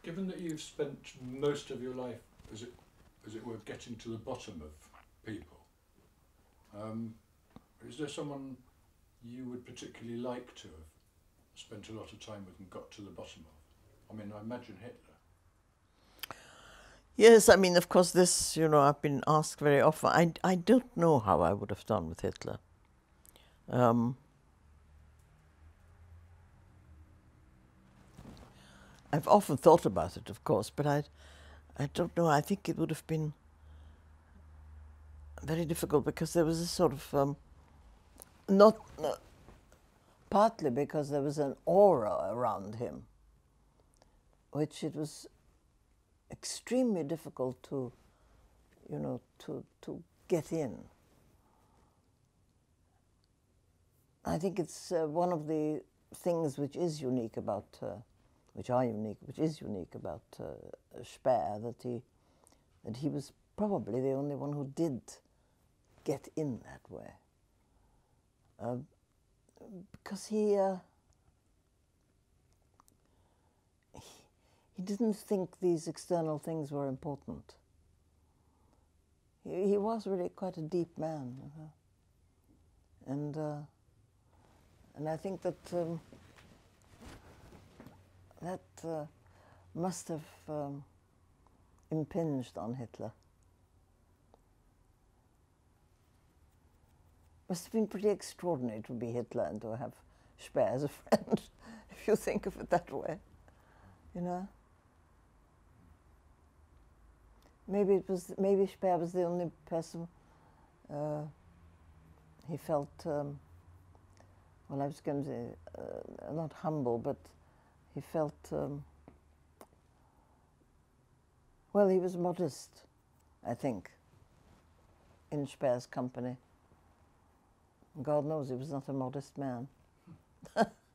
Given that you've spent most of your life, as it were, getting to the bottom of people, is there someone you would particularly like to have spent a lot of time with and got to the bottom of? I mean, I imagine Hitler. Yes, I mean, of course, this, you know, I've been asked very often. I don't know how I would have done with Hitler. I've often thought about it, of course, but I don't know. I think it would have been very difficult because there was a sort of, partly because there was an aura around him, which it was extremely difficult to, you know, to get in. I think it's one of the things which is unique about, which is unique about Speer, that he was probably the only one who did get in that way, because he didn't think these external things were important. He was really quite a deep man, you know? And I think that that must have impinged on Hitler. Must have been pretty extraordinary to be Hitler and to have Speer as a friend, if you think of it that way, you know. Maybe Speer was the only person he felt. Well, I was going to say not humble, but he felt. Well, he was modest, I think, in Speer's company. God knows he was not a modest man.